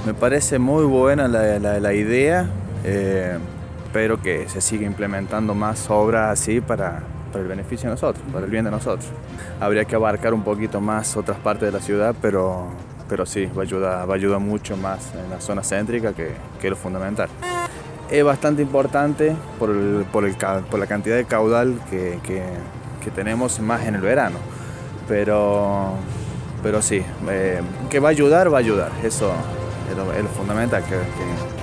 Me parece muy buena la idea, pero que se siga implementando más obras así para el beneficio de nosotros, para el bien de nosotros. Habría que abarcar un poquito más otras partes de la ciudad, pero sí, va a ayudar mucho más en la zona céntrica, que es lo fundamental. Es bastante importante por la cantidad de caudal que tenemos más en el verano, pero sí, que va a ayudar, eso es lo fundamental, que